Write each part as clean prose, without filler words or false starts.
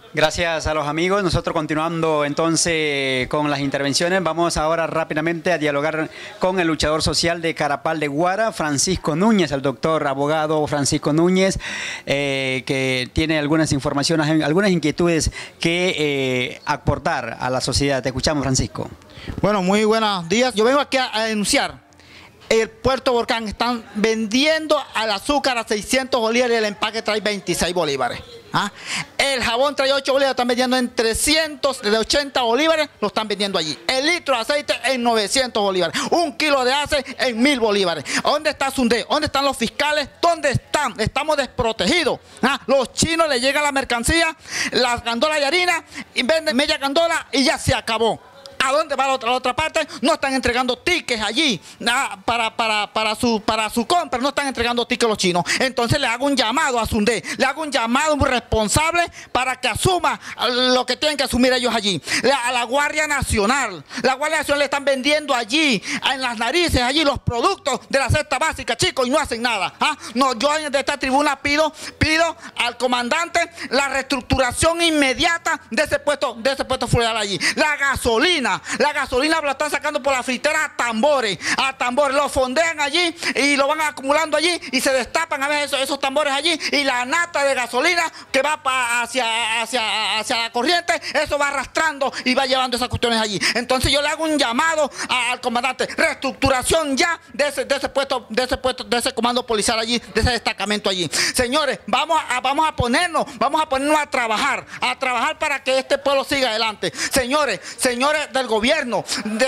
Gracias a los amigos. Nosotros continuando entonces con las intervenciones, vamos ahora rápidamente a dialogar con el luchador social de Carapal de Guara, Francisco Núñez, el doctor abogado Francisco Núñez, que tiene algunas informaciones, algunas inquietudes que aportar a la sociedad. Te escuchamos, Francisco. Bueno, muy buenos días. Yo vengo aquí a denunciar. El Puerto Volcán están vendiendo al azúcar a 600 bolívares y el empaque trae 26 bolívares. ¿Ah? El jabón trae 8 bolívares, están vendiendo en 380 bolívares, lo están vendiendo allí. El litro de aceite en 900 bolívares. Un kilo de aceite en 1000 bolívares. ¿Dónde está Sunde? ¿Dónde están los fiscales? ¿Dónde están? Estamos desprotegidos. ¿Ah? Los chinos les llega la mercancía, las gandolas de harina, y venden media gandola y ya se acabó. ¿A dónde va la otra parte? No están entregando tickets allí para su compra, no están entregando tickets los chinos. Entonces le hago un llamado a Sunde, le hago un llamado muy responsable para que asuma lo que tienen que asumir ellos allí. A la Guardia Nacional, le están vendiendo allí, en las narices, allí los productos de la cesta básica, chicos, y no hacen nada. ¿Ah? No, yo de esta tribuna pido al comandante la reestructuración inmediata de ese puesto fluvial allí. La gasolina la están sacando por la fritera a tambores, lo fondean allí y lo van acumulando allí y se destapan a veces esos tambores allí y la nata de gasolina que va hacia la corriente, eso va arrastrando y va llevando esas cuestiones allí. Entonces yo le hago un llamado al comandante, reestructuración ya de ese comando policial allí, de ese destacamento allí. Señores, vamos a ponernos a trabajar para que este pueblo siga adelante. Señores del gobierno,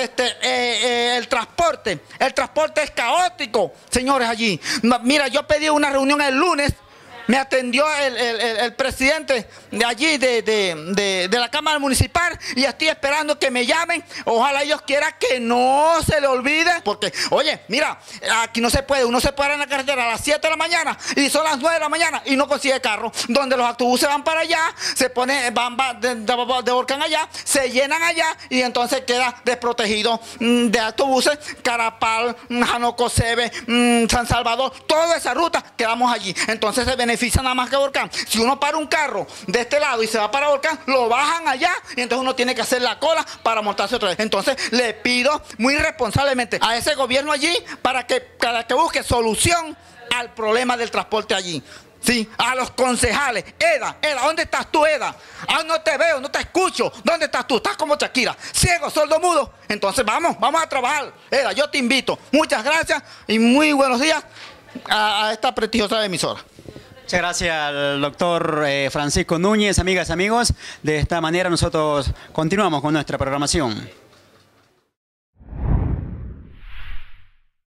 el transporte es caótico, señores, allí. Mira, yo pedí una reunión el lunes. Me atendió el presidente de allí, de la Cámara Municipal, y estoy esperando que me llamen. Ojalá ellos quieran que no se le olvide, porque, oye, mira, aquí no se puede, uno se para en la carretera a las 7 de la mañana y son las 9 de la mañana y no consigue carro. Donde los autobuses van para allá, van de Volcán allá, se llenan allá y entonces queda desprotegido de autobuses, Carapal, Janocosebe, San Salvador, toda esa ruta quedamos allí. Entonces se beneficia nada más que Volcán. Si uno para un carro de este lado y se va para Volcán, lo bajan allá y entonces uno tiene que hacer la cola para montarse otra vez. Entonces le pido muy responsablemente a ese gobierno allí para que busque solución al problema del transporte allí. Sí, a los concejales. Eda, ¿dónde estás tú, Eda? Ah, no te veo, no te escucho. ¿Dónde estás tú? Estás como Shakira, ciego, sordo, mudo. Entonces vamos a trabajar. Eda, yo te invito. Muchas gracias y muy buenos días a esta prestigiosa emisora. Muchas gracias al doctor Francisco Núñez. Amigas, amigos, de esta manera nosotros continuamos con nuestra programación.